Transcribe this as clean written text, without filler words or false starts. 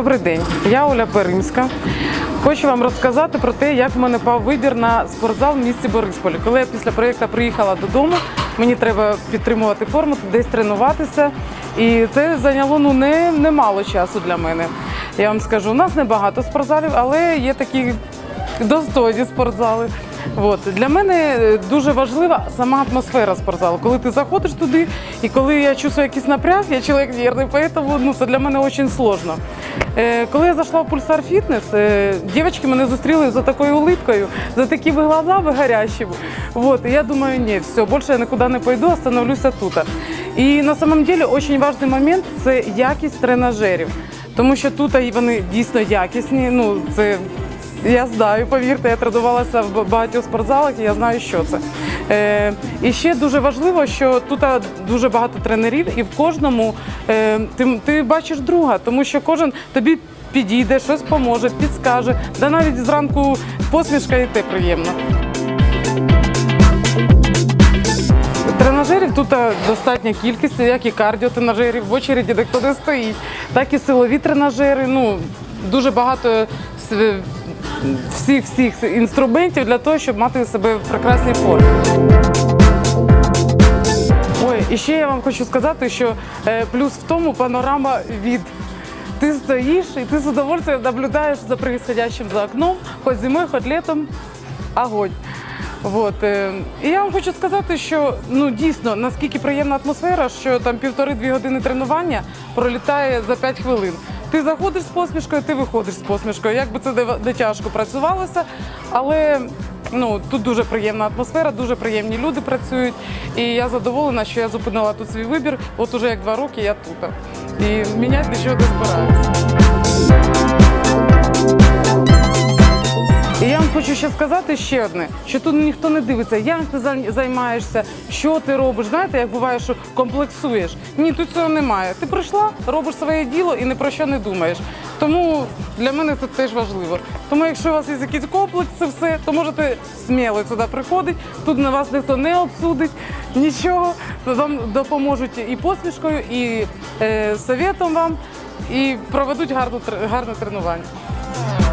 Добрий день, я Оля Перимська. Хочу вам розказати про те, як в мене пав вибір на спортзал в місті Борисполі. Коли я після проєкту приїхала додому, мені треба підтримувати форму, десь тренуватися. І це зайняло немало часу для мене. Я вам скажу, у нас небагато спортзалів, але є такі достойні спортзали. Для мене дуже важлива сама атмосфера спортзалу. Коли ти заходиш туди, і коли я чувствую якийсь напряг, я чоловік нервний, тому це для мене дуже складно. Коли я зайшла в Pulsar Fitness, дівчатки мене зустріли за такою улыбкою, за такими глазами гарячими. І я думаю, ні, все, більше я нікуди не пойду, остановлюся тут. І на самом деле дуже важливий момент – це якість тренажерів. Тому що тут вони дійсно якісні, це... Я знаю, повірте, я тренувалася в багатьох спортзалах і я знаю, що це. І ще дуже важливо, що тут дуже багато тренерів і в кожному ти бачиш друга, тому що кожен тобі підійде, щось поможе, підскаже, да навіть зранку посмішка і те приємно. Тренажерів тут достатня кількість, як і кардіотренажерів, в очереді ніхто не стоїть, так і силові тренажери, дуже багато всіх інструментів для того, щоб мати себе в прекрасній формі. І ще я вам хочу сказати, що плюс в тому панорама від. Ти стоїш і ти з удовольствием наблюдаєш за происходящим за окном, хоч зимою, хоч літом, огонь. І я вам хочу сказати, що дійсно, наскільки приємна атмосфера, що там 1,5–2 години тренування пролітає за 5 хвилин. Ти заходиш з посмішкою, ти виходиш з посмішкою. Як би це не тяжко працювалося, але тут дуже приємна атмосфера, дуже приємні люди працюють. І я задоволена, що я зупинила тут свій вибір. От уже як 2 роки я тут. І міняти нічого не збираюся. І я вам хочу ще сказати ще одне, що тут ніхто не дивиться, як ти займаєшся, що ти робиш. Знаєте, як буває, що комплексуєш. Ні, тут цього немає. Ти прийшла, робиш своє діло і ні про що не думаєш. Тому для мене це теж важливо. Тому якщо у вас є якісь комплекси, то можете сміло сюди приходити, тут на вас ніхто не обсудить, нічого. Вам допоможуть і посмішкою, і советом вам, і проведуть гарне тренування.